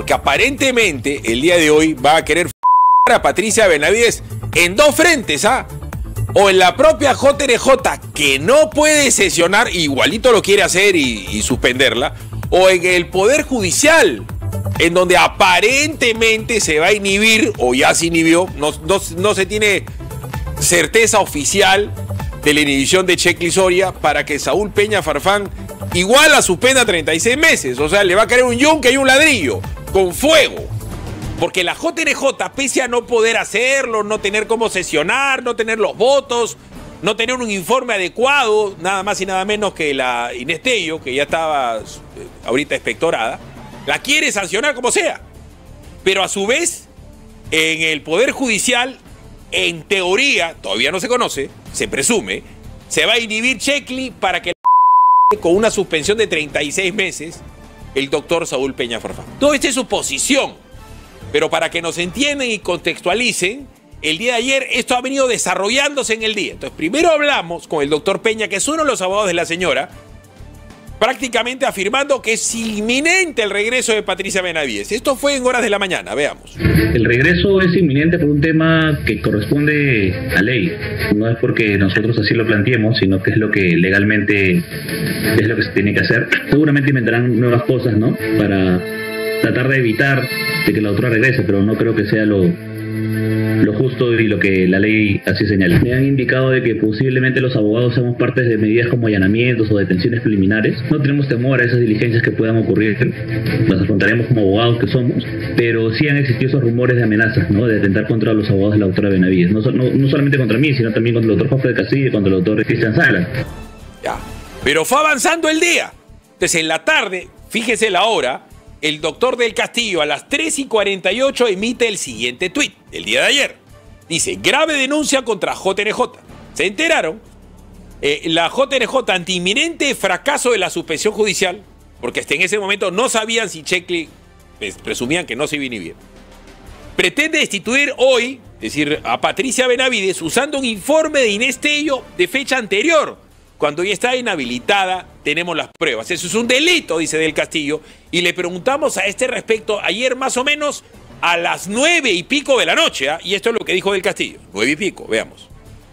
Porque aparentemente el día de hoy va a querer a Patricia Benavides en dos frentes, ¿ah? O en la propia JNJ, que no puede sesionar, igualito lo quiere hacer y suspenderla, o en el Poder Judicial, en donde aparentemente se va a inhibir, o ya se inhibió, no se tiene certeza oficial de la inhibición de Checly Soria para que Saúl Peña Farfán igual la suspenda 36 meses. O sea, le va a caer un yunque y un ladrillo, con fuego. Porque la JNJ, pese a no poder hacerlo, no tener cómo sesionar, no tener los votos, no tener un informe adecuado, nada más y nada menos que la Inés Tello, que ya estaba ahorita expectorada, la quiere sancionar como sea. Pero a su vez, en el Poder Judicial, en teoría, todavía no se conoce, se presume, se va a inhibir Checly para que con una suspensión de 36 meses el doctor Saúl Peña Farfán. Todo esto es suposición. Pero para que nos entiendan y contextualicen, el día de ayer esto ha venido desarrollándose en el día. Entonces, primero hablamos con el doctor Peña, que es uno de los abogados de la señora, prácticamente afirmando que es inminente el regreso de Patricia Benavides. Esto fue en horas de la mañana, veamos. El regreso es inminente por un tema que corresponde a ley. No es porque nosotros así lo planteemos, sino que es lo que legalmente es lo que se tiene que hacer. Seguramente inventarán nuevas cosas, ¿no? Para tratar de evitar de que la doctora regrese, pero no creo que sea lo justo y lo que la ley así señala. Me han indicado de que posiblemente los abogados seamos parte de medidas como allanamientos o detenciones preliminares. No tenemos temor a esas diligencias que puedan ocurrir, las afrontaremos como abogados que somos, pero sí han existido esos rumores de amenazas, ¿no? De atentar contra los abogados de la doctora Benavides. No solamente contra mí, sino también contra el doctor Jorge de Castillo y contra el doctor Cristian Salas. Ya, pero fue avanzando el día. Entonces en la tarde, fíjese la hora, el doctor del Castillo a las 3:48 emite el siguiente tuit del día de ayer. Dice, grave denuncia contra JNJ. ¿Se enteraron? La JNJ ante inminente fracaso de la suspensión judicial, porque hasta en ese momento no sabían si Checly, presumían que no se iba a inhibir. Pretende destituir hoy, es decir, a Patricia Benavides, usando un informe de Inés Tello de fecha anterior. Cuando ya está inhabilitada, tenemos las pruebas. Eso es un delito, dice Del Castillo. Y le preguntamos a este respecto ayer más o menos a las 9:00 de la noche. Y esto es lo que dijo Del Castillo. 9:00, veamos.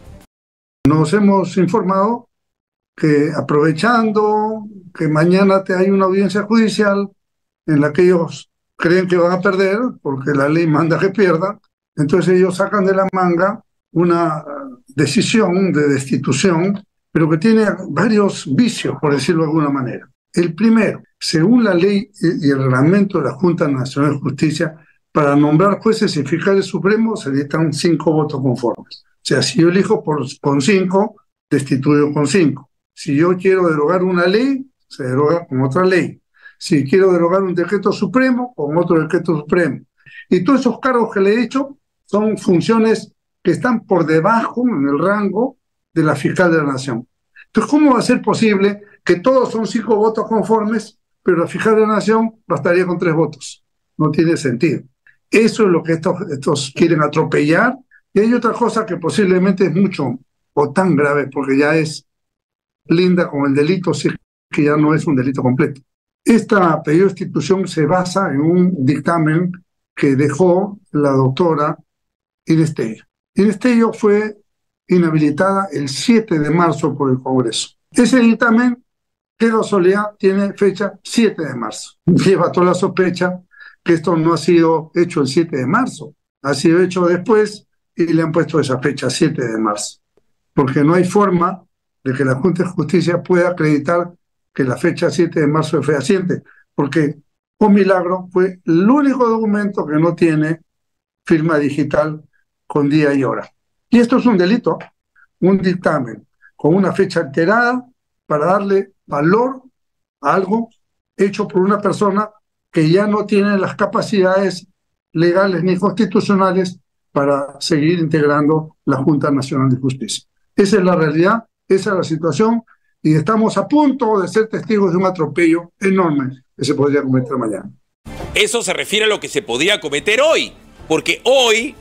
Nos hemos informado que aprovechando que mañana hay una audiencia judicial en la que ellos creen que van a perder, porque la ley manda que pierdan, entonces ellos sacan de la manga una decisión de destitución, pero que tiene varios vicios, por decirlo de alguna manera. El primero, según la ley y el reglamento de la Junta Nacional de Justicia, para nombrar jueces y fiscales supremos se necesitan 5 votos conformes. O sea, si yo elijo con 5, destituyo con 5. Si yo quiero derogar una ley, se deroga con otra ley. Si quiero derogar un decreto supremo, con otro decreto supremo. Y todos esos cargos que le he dicho son funciones que están por debajo en el rango de la fiscal de la Nación. Entonces, ¿cómo va a ser posible que todos son 5 votos conformes, pero la fiscal de la Nación bastaría con 3 votos? No tiene sentido. Eso es lo que estos quieren atropellar. Y hay otra cosa que posiblemente es mucho o tan grave, porque ya es linda con el delito, si es que ya no es un delito completo. Esta pedido de destitución se basa en un dictamen que dejó la doctora Inés Tello. Inés Tello fue inhabilitada el 7 de marzo por el Congreso. Ese dictamen, qué casualidad, tiene fecha 7 de marzo. Lleva toda la sospecha que esto no ha sido hecho el 7 de marzo, ha sido hecho después y le han puesto esa fecha 7 de marzo. Porque no hay forma de que la Junta de Justicia pueda acreditar que la fecha 7 de marzo es fehaciente, porque un milagro fue el único documento que no tiene firma digital con día y hora. Y esto es un delito, un dictamen con una fecha alterada para darle valor a algo hecho por una persona que ya no tiene las capacidades legales ni constitucionales para seguir integrando la Junta Nacional de Justicia. Esa es la realidad, esa es la situación, y estamos a punto de ser testigos de un atropello enorme que se podría cometer mañana. Eso se refiere a lo que se podría cometer hoy, porque hoy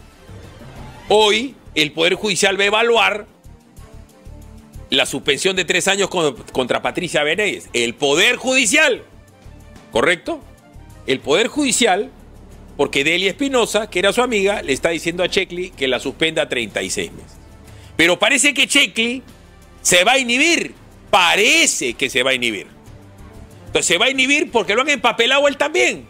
el Poder Judicial va a evaluar la suspensión de 3 años contra Patricia Benavides. El Poder Judicial, ¿correcto? El Poder Judicial porque Delia Espinosa, que era su amiga, le está diciendo a Checli que la suspenda 36 meses. Pero parece que Checli se va a inhibir. Parece que se va a inhibir. Entonces se va a inhibir porque lo han empapelado él también.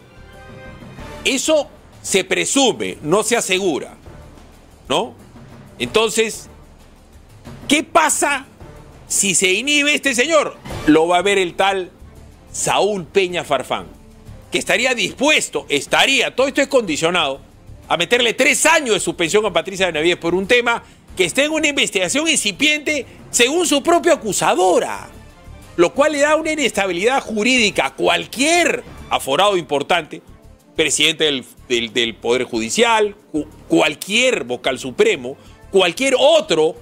Eso se presume, no se asegura, ¿no? Entonces, ¿qué pasa si se inhibe este señor? Lo va a ver el tal Saúl Peña Farfán, que estaría dispuesto, todo esto es condicionado, a meterle 3 años de suspensión a Patricia Benavides por un tema que está en una investigación incipiente según su propia acusadora, lo cual le da una inestabilidad jurídica a cualquier aforado importante, presidente del Poder Judicial, cualquier vocal supremo, cualquier otro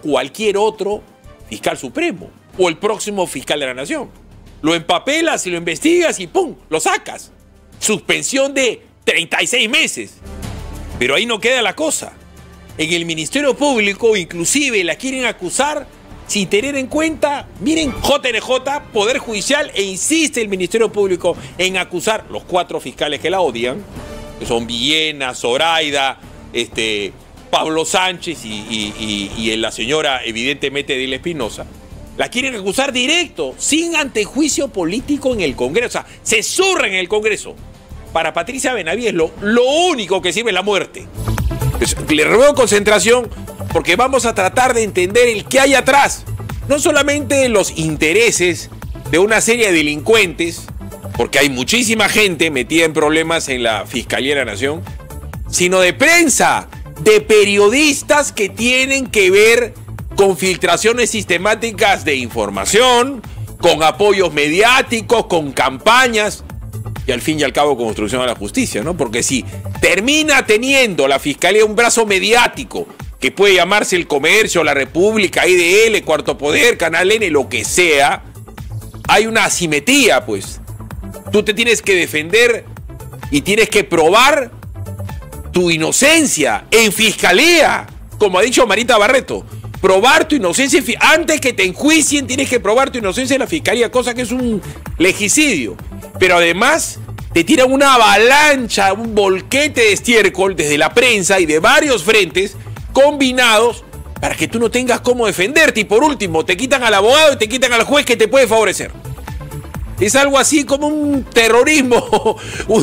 fiscal supremo o el próximo fiscal de la nación. Lo empapelas y lo investigas y ¡pum!, lo sacas. Suspensión de 36 meses. Pero ahí no queda la cosa. En el Ministerio Público inclusive la quieren acusar sin tener en cuenta, miren, JNJ, Poder Judicial, e insiste el Ministerio Público en acusar los 4 fiscales que la odian, que son Villena, Zoraida, Pablo Sánchez y la señora, evidentemente, Delia Espinosa. La quieren acusar directo, sin antejuicio político en el Congreso. O sea, se zurra en el Congreso. Para Patricia Benavides lo único que sirve es la muerte. Pues, le ruego concentración porque vamos a tratar de entender el qué hay atrás. No solamente los intereses de una serie de delincuentes, porque hay muchísima gente metida en problemas en la Fiscalía de la Nación, sino de prensa, de periodistas que tienen que ver con filtraciones sistemáticas de información, con apoyos mediáticos, con campañas y al fin y al cabo con obstrucción a la justicia, ¿no? Porque si termina teniendo la Fiscalía un brazo mediático que puede llamarse El Comercio, La República, IDL, Cuarto Poder, Canal N, lo que sea, hay una asimetría, pues. Tú te tienes que defender y tienes que probar tu inocencia en Fiscalía, como ha dicho Marita Barreto. Probar tu inocencia, antes que te enjuicien, tienes que probar tu inocencia en la Fiscalía, cosa que es un legicidio. Pero además te tiran una avalancha, un volquete de estiércol desde la prensa y de varios frentes combinados para que tú no tengas cómo defenderte. Y por último, te quitan al abogado y te quitan al juez que te puede favorecer. Es algo así como un terrorismo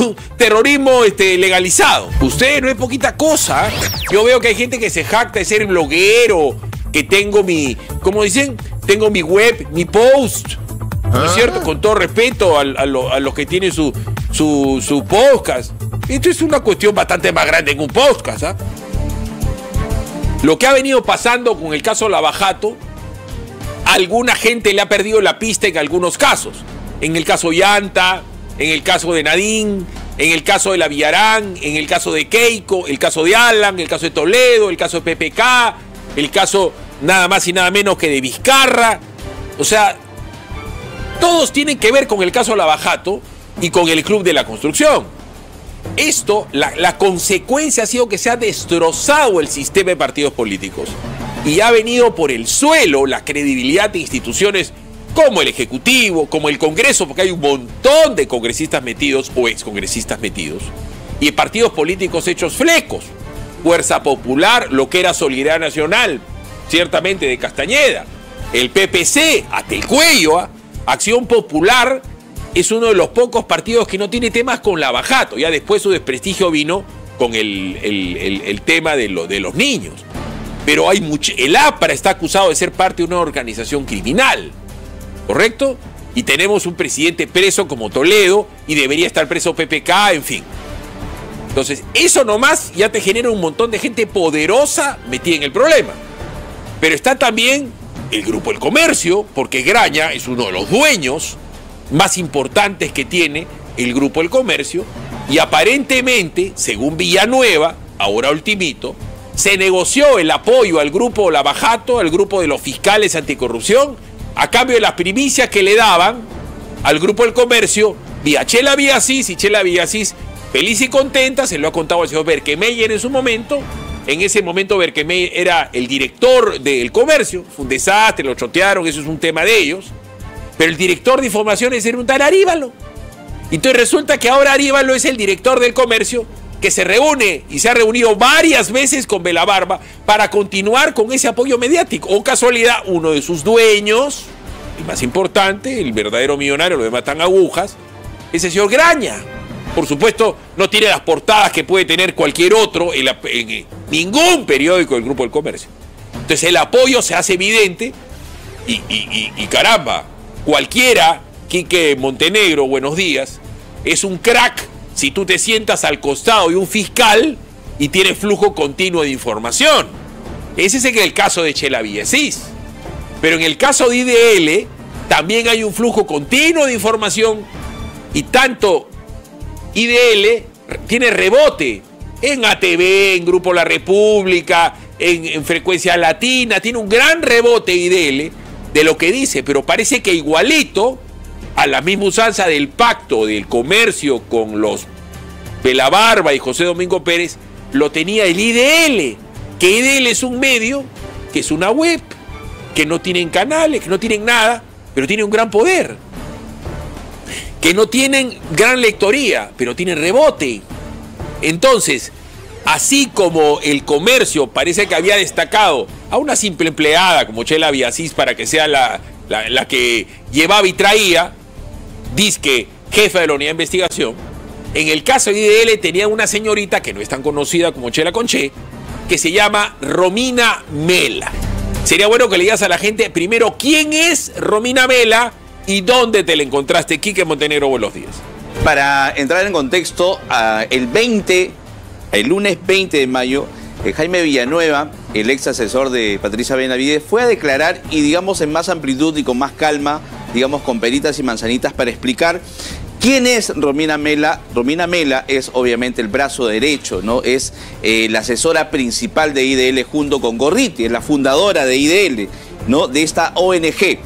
legalizado. Usted no es poquita cosa. Yo veo que hay gente que se jacta de ser bloguero, que tengo mi, ¿cómo dicen? Tengo mi web, mi post. ¿No es cierto? Con todo respeto a los que tienen su podcast. Esto es una cuestión bastante más grande en un podcast, ¿ah? Lo que ha venido pasando con el caso Lavajato, alguna gente le ha perdido la pista en algunos casos. En el caso Yanta, en el caso de Nadine, en el caso de la Villarán, en el caso de Keiko, el caso de Alan, el caso de Toledo, el caso de PPK, el caso nada más y nada menos que de Vizcarra. O sea, todos tienen que ver con el caso Lavajato y con el Club de la Construcción. Esto, la consecuencia ha sido que se ha destrozado el sistema de partidos políticos y ha venido por el suelo la credibilidad de instituciones como el Ejecutivo, como el Congreso, porque hay un montón de congresistas metidos o excongresistas metidos, y partidos políticos hechos flecos. Fuerza Popular, lo que era Solidaridad Nacional, ciertamente de Castañeda, el PPC, hasta el cuello, ¿eh? Acción Popular es uno de los pocos partidos que no tiene temas con Lavajato. Ya después su desprestigio vino con el tema de los niños. Pero hay el APRA está acusado de ser parte de una organización criminal, ¿correcto? Y tenemos un presidente preso como Toledo y debería estar preso PPK, en fin. Entonces, eso nomás ya te genera un montón de gente poderosa metida en el problema. Pero está también el Grupo El Comercio, porque Graña es uno de los dueños más importantes que tiene el Grupo El Comercio, y aparentemente, según Villanueva, ahora ultimito, se negoció el apoyo al Grupo Lavajato, al grupo de los fiscales anticorrupción, a cambio de las primicias que le daban al Grupo El Comercio vía Chela Villasís, y Chela Villasís, feliz y contenta, se lo ha contado el señor Berkemeyer en su momento. En ese momento Berkemeyer era el director del Comercio, fue un desastre, lo chotearon, eso es un tema de ellos. Pero el director de informaciones era un tal Aríbalo. Entonces resulta que ahora Aríbalo es el director del Comercio que se reúne y se ha reunido varias veces con Belabarba para continuar con ese apoyo mediático. O casualidad, uno de sus dueños, el más importante, el verdadero millonario, lo demás están agujas, es el señor Graña. Por supuesto, no tiene las portadas que puede tener cualquier otro en ningún periódico del Grupo del Comercio. Entonces el apoyo se hace evidente y caramba, cualquiera, Quique Montenegro, buenos días, es un crack si tú te sientas al costado de un fiscal y tienes flujo continuo de información. Ese es el caso de Chela Villasís. Pero en el caso de IDL también hay un flujo continuo de información y tanto IDL tiene rebote en ATV, en Grupo La República, en Frecuencia Latina, tiene un gran rebote IDL de lo que dice, pero parece que igualito a la misma usanza del pacto del comercio con los Belabarba y José Domingo Pérez, lo tenía el IDL, que IDL es un medio, que es una web, que no tienen canales, que no tienen nada, pero tiene un gran poder, que no tienen gran lectoría, pero tienen rebote. Entonces, así como el comercio parece que había destacado a una simple empleada como Chela Villasís para que sea la que llevaba y traía, dizque jefa de la unidad de investigación, en el caso de IDL tenía una señorita que no es tan conocida como Chela Conché, que se llama Romina Mela. Sería bueno que le digas a la gente primero quién es Romina Mela y dónde te la encontraste, Quique Montenegro. Buenos días. Para entrar en contexto, el lunes 20 de mayo, Jaime Villanueva, el ex asesor de Patricia Benavides, fue a declarar y digamos en más amplitud y con más calma, digamos con peritas y manzanitas para explicar quién es Romina Mela. Romina Mela es obviamente el brazo derecho, ¿no? Es la asesora principal de IDL junto con Gorriti, es la fundadora de IDL, ¿no? De esta ONG.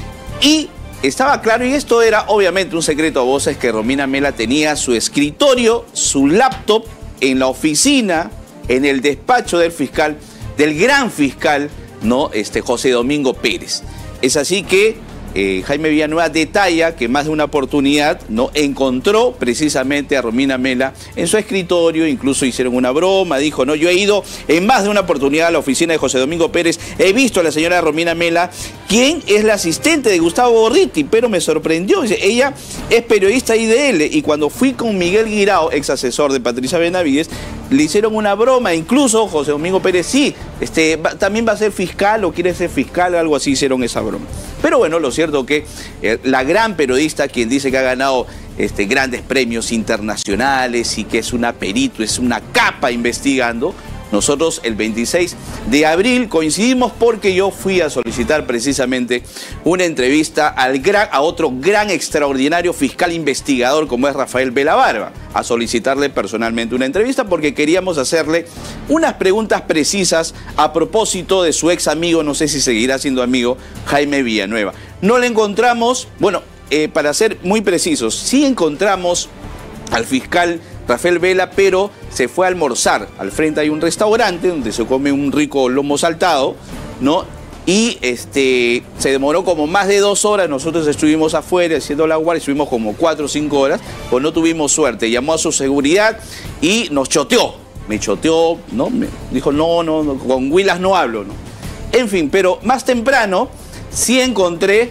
Y estaba claro, y esto era obviamente un secreto a voces, que Romina Mela tenía su escritorio, su laptop en la oficina, en el despacho del fiscal, del gran fiscal, ¿no? José Domingo Pérez. Es así que Jaime Villanueva detalla que más de una oportunidad, ¿no? Encontró precisamente a Romina Mela en su escritorio, incluso hicieron una broma, dijo, no, yo he ido en más de una oportunidad a la oficina de José Domingo Pérez, he visto a la señora Romina Mela, quien es la asistente de Gustavo Gorriti, pero me sorprendió, dice, ella es periodista IDL, y cuando fui con Miguel Guirao, ex asesor de Patricia Benavides, le hicieron una broma, incluso José Domingo Pérez, sí, también va a ser fiscal o quiere ser fiscal, algo así, hicieron esa broma. Pero bueno, lo cierto que la gran periodista, quien dice que ha ganado grandes premios internacionales y que es una perito, es una capa investigando, nosotros el 26 de abril coincidimos porque yo fui a solicitar precisamente una entrevista a otro gran extraordinario fiscal investigador como es Rafael Belabarba, a solicitarle personalmente una entrevista porque queríamos hacerle unas preguntas precisas a propósito de su ex amigo, no sé si seguirá siendo amigo, Jaime Villanueva. No le encontramos, bueno, para ser muy precisos, sí encontramos al fiscal Rafael Vela, pero se fue a almorzar. Al frente hay un restaurante donde se come un rico lomo saltado, ¿no? Y se demoró como más de 2 horas. Nosotros estuvimos afuera haciendo la guardia, estuvimos como 4 o 5 horas, pues no tuvimos suerte. Llamó a su seguridad y nos choteó. Me choteó, ¿no? Me dijo, no, con Huilas no hablo, ¿no? En fin, pero más temprano sí encontré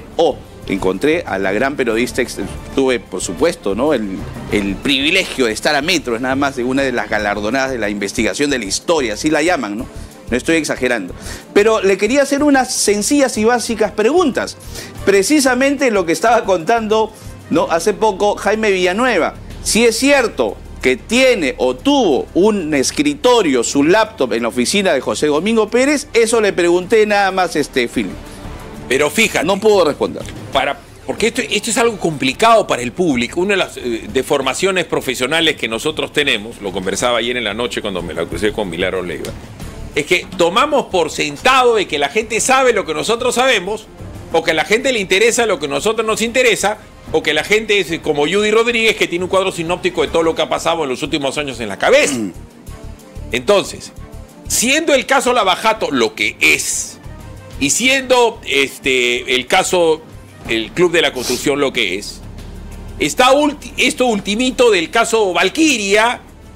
a la gran periodista, tuve por supuesto, ¿no? el privilegio de estar a metros nada más de una de las galardonadas de la investigación de la historia, así la llaman, ¿no? No estoy exagerando. Pero le quería hacer unas sencillas y básicas preguntas. Precisamente lo que estaba contando, ¿no? Hace poco Jaime Villanueva. Si es cierto que tiene o tuvo un escritorio, su laptop en la oficina de José Domingo Pérez, eso le pregunté nada más, Philip. Pero fíjate. No puedo responder. Porque esto es algo complicado para el público. Una de las deformaciones profesionales que nosotros tenemos, lo conversaba ayer en la noche cuando me la crucé con Milagro Leiva, es que tomamos por sentado de que la gente sabe lo que nosotros sabemos, o que a la gente le interesa lo que a nosotros nos interesa, o que la gente es como Judy Rodríguez, que tiene un cuadro sinóptico de todo lo que ha pasado en los últimos años en la cabeza. Entonces, siendo el caso Lavajato lo que es, y siendo el caso, el Club de la Construcción lo que es, está esto ultimito del caso Valquiria,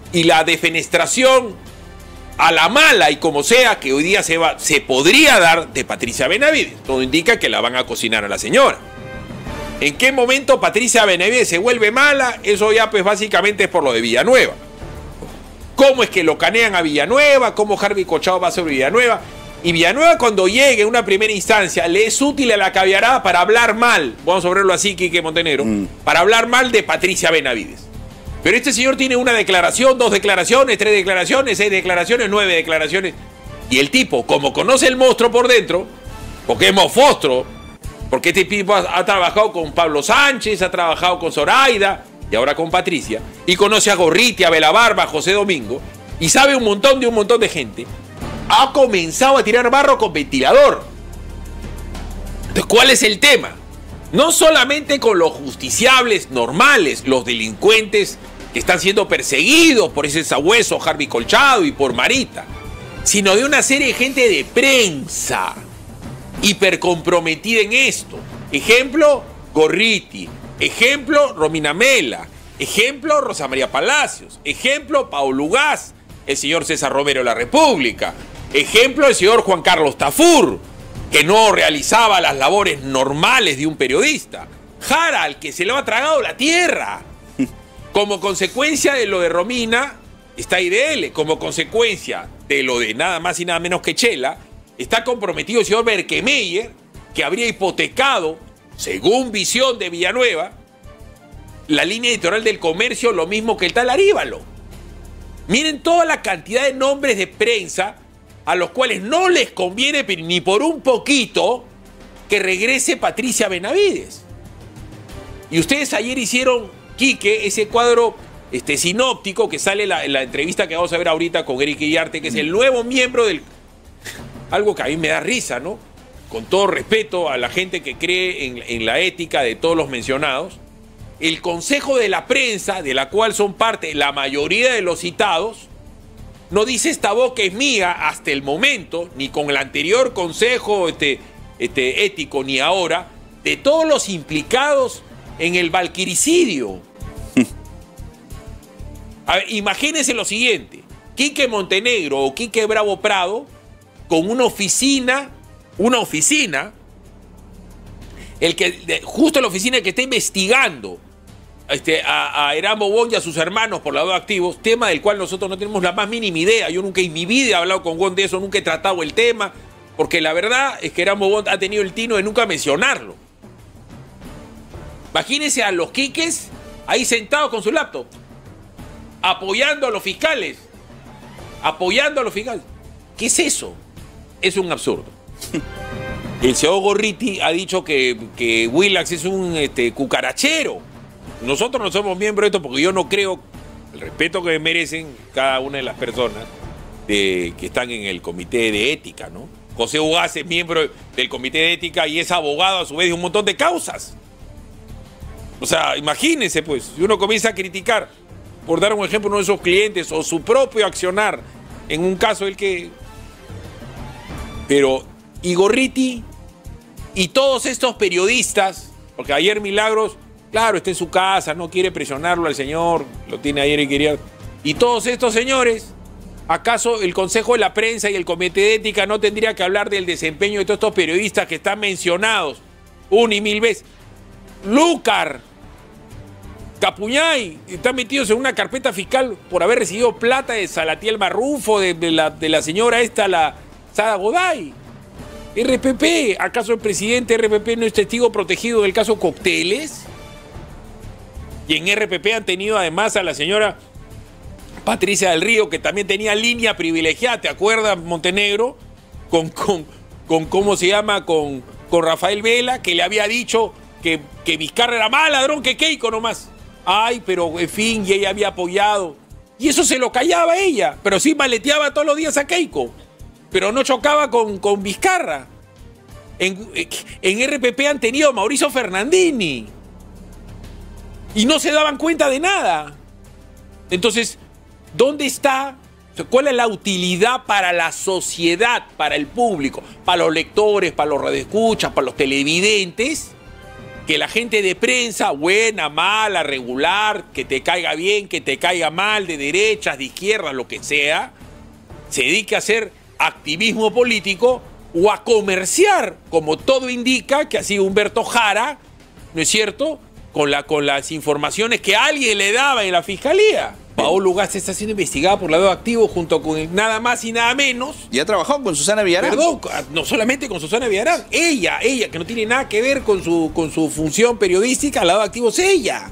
y la defenestración a la mala y como sea que hoy día se podría dar de Patricia Benavides. Todo indica que la van a cocinar a la señora. ¿En qué momento Patricia Benavides se vuelve mala? Eso ya pues básicamente es por lo de Villanueva. ¿Cómo es que lo canean a Villanueva? ¿Cómo Harvey Colchado va sobre Villanueva? Y Villanueva cuando llegue en una primera instancia le es útil a la caviarada para hablar mal, vamos a verlo así, Quique Montenegro, para hablar mal de Patricia Benavides. Pero este señor tiene una declaración, 2 declaraciones, 3 declaraciones, 6 declaraciones, 9 declaraciones. Y el tipo, como conoce el monstruo por dentro, porque es mofostro, porque este tipo ha trabajado con Pablo Sánchez, ha trabajado con Zoraida y ahora con Patricia, y conoce a Gorriti, a Belabarba, a José Domingo, y sabe un montón de gente, ha comenzado a tirar barro con ventilador. Entonces, ¿cuál es el tema? No solamente con los justiciables normales, los delincuentes que están siendo perseguidos por ese sabueso Harvey Colchado y por Marita, sino de una serie de gente de prensa hipercomprometida en esto. Ejemplo, Gorriti. Ejemplo, Romina Mela. Ejemplo, Rosa María Palacios. Ejemplo, Paulo Ugaz. El señor César Romero de la República. Ejemplo, el señor Juan Carlos Tafur, que no realizaba las labores normales de un periodista. Jara, al que se le ha tragado la tierra. Como consecuencia de lo de Romina, está IDL. Como consecuencia de lo de nada más y nada menos que Chela, está comprometido el señor Berkemeyer, que habría hipotecado, según visión de Villanueva, la línea editorial del Comercio, lo mismo que el tal Aríbalo. Miren toda la cantidad de nombres de prensa a los cuales no les conviene ni por un poquito que regrese Patricia Benavides. Y ustedes ayer hicieron, Quique, ese cuadro sinóptico que sale en la entrevista que vamos a ver ahorita con Eric Iriarte, que es el nuevo miembro del... Algo que a mí me da risa, ¿no? Con todo respeto a la gente que cree en la ética de todos los mencionados, el Consejo de la Prensa, de la cual son parte la mayoría de los citados, no dice esta voz que es mía hasta el momento, ni con el anterior Consejo ético, ni ahora, de todos los implicados en el valquiricidio. A ver, imagínense lo siguiente: Quique Montenegro o Quique Bravo Prado, con una oficina, justo la oficina que está investigando a Eramo Bon y a sus hermanos por lados activos, tema del cual nosotros no tenemos la más mínima idea. Yo nunca en mi vida he hablado con Bon de eso, nunca he tratado el tema, porque la verdad es que Eramo Bon ha tenido el tino de nunca mencionarlo. Imagínense a los Quiques ahí sentados con su laptop, apoyando a los fiscales. ¿Qué es eso? Es un absurdo. El señor Gorriti ha dicho que Willax es un cucarachero. Nosotros no somos miembros de esto porque yo no creo, el respeto que merecen cada una de las personas que están en el comité de ética, ¿no? José Ugaz es miembro del comité de ética y es abogado a su vez de un montón de causas. O sea, imagínense pues, si uno comienza a criticar, por dar un ejemplo, uno de esos clientes o su propio accionar, en un caso el que... Pero, y Gorriti y todos estos periodistas, porque ayer Milagros, claro, está en su casa, no quiere presionarlo al señor, lo tiene ayer y quería... Y todos estos señores, ¿acaso el Consejo de la Prensa y el Comité de Ética no tendría que hablar del desempeño de todos estos periodistas que están mencionados una y mil veces? Lúcar, Capuñay, están metidos en una carpeta fiscal por haber recibido plata de Salatiel Marrufo, de la señora esta, la Sada Goday. RPP, ¿acaso el presidente RPP no es testigo protegido del caso Cócteles? Y en RPP han tenido además a la señora Patricia del Río, que también tenía línea privilegiada, ¿te acuerdas, Montenegro? Con ¿cómo se llama? Con Rafael Vela, que le había dicho que Vizcarra era más ladrón que Keiko nomás. Ay, pero en fin, y ella había apoyado. Y eso se lo callaba ella, pero sí maleteaba todos los días a Keiko. Pero no chocaba con Vizcarra. En RPP han tenido a Mauricio Fernandini. Y no se daban cuenta de nada. Entonces, ¿dónde está? ¿Cuál es la utilidad para la sociedad, para el público, para los lectores, para los radioescuchas, para los televidentes? que la gente de prensa, buena, mala, regular, que te caiga bien, que te caiga mal, de derechas, de izquierdas, lo que sea, se dedique a hacer activismo político o a comerciar, como todo indica, que ha sido Humberto Jara, ¿no es cierto?, con las informaciones que alguien le daba en la fiscalía. Paolo Ugarte está siendo investigada por lavado de activos junto con nada más y nada menos. ¿Y ha trabajado con Susana Villarán? Perdón, no solamente con Susana Villarán, ella, que no tiene nada que ver con su función periodística, lavado de activos, ella.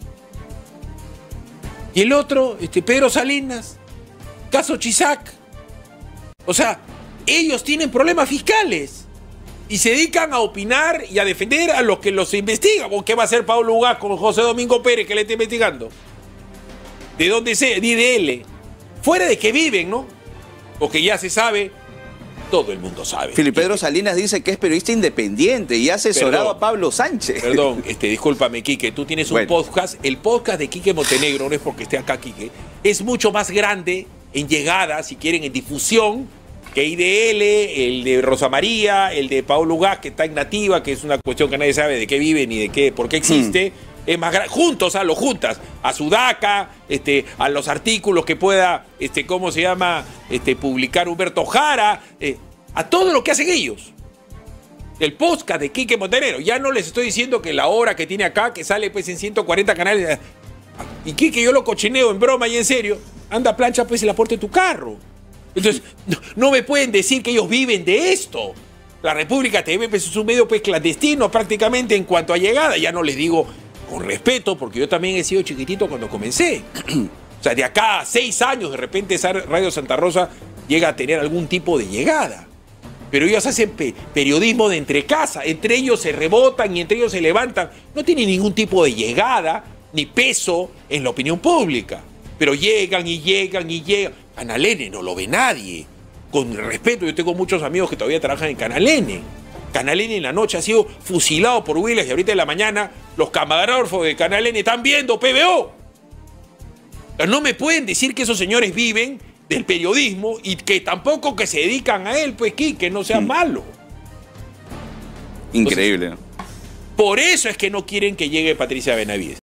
Y el otro, Pedro Salinas, caso Chisac. O sea, ellos tienen problemas fiscales y se dedican a opinar y a defender a los que los investigan. ¿Qué va a hacer Paolo Ugarte con José Domingo Pérez que le está investigando? De dónde sea, de IDL. Fuera de que viven, ¿no? Porque ya se sabe, todo el mundo sabe. Felipe Pedro Salinas dice que es periodista independiente y ha asesorado a Pablo Sánchez. Perdón, discúlpame, Quique, tú tienes un podcast. El podcast de Quique Montenegro, no es porque esté acá Quique, es mucho más grande en llegada, si quieren, en difusión, que IDL, el de Rosa María, el de Paolo Ugarte, que está en Nativa, que es una cuestión que nadie sabe de qué vive ni de qué, por qué existe. Es más grande, juntos, lo juntas, a Sudaca, a los artículos que pueda, ¿cómo se llama?, publicar Humberto Jara, a todo lo que hacen ellos. El podcast de Quique Montenegro, ya no les estoy diciendo que la hora que tiene acá, que sale pues en 140 canales, y Quique yo lo cochineo en broma y en serio, anda plancha pues en la puerta de tu carro. Entonces, no me pueden decir que ellos viven de esto. La República TV pues, es un medio pues clandestino prácticamente en cuanto a llegada, ya no les digo con respeto, porque yo también he sido chiquitito cuando comencé. O sea, de acá a 6 años, de repente esa Radio Santa Rosa llega a tener algún tipo de llegada. Pero ellos hacen periodismo de entre casa, entre ellos se rebotan y entre ellos se levantan. No tienen ningún tipo de llegada ni peso en la opinión pública. Pero llegan y llegan y llegan. Canal N no lo ve nadie. Con respeto, yo tengo muchos amigos que todavía trabajan en Canal N. Canal N en la noche ha sido fusilado por Willis y ahorita en la mañana los camarógrafos de Canal N están viendo PBO. No me pueden decir que esos señores viven del periodismo y que tampoco que se dedican a él, pues que no sea malo. Increíble. Entonces, por eso es que no quieren que llegue Patricia Benavides.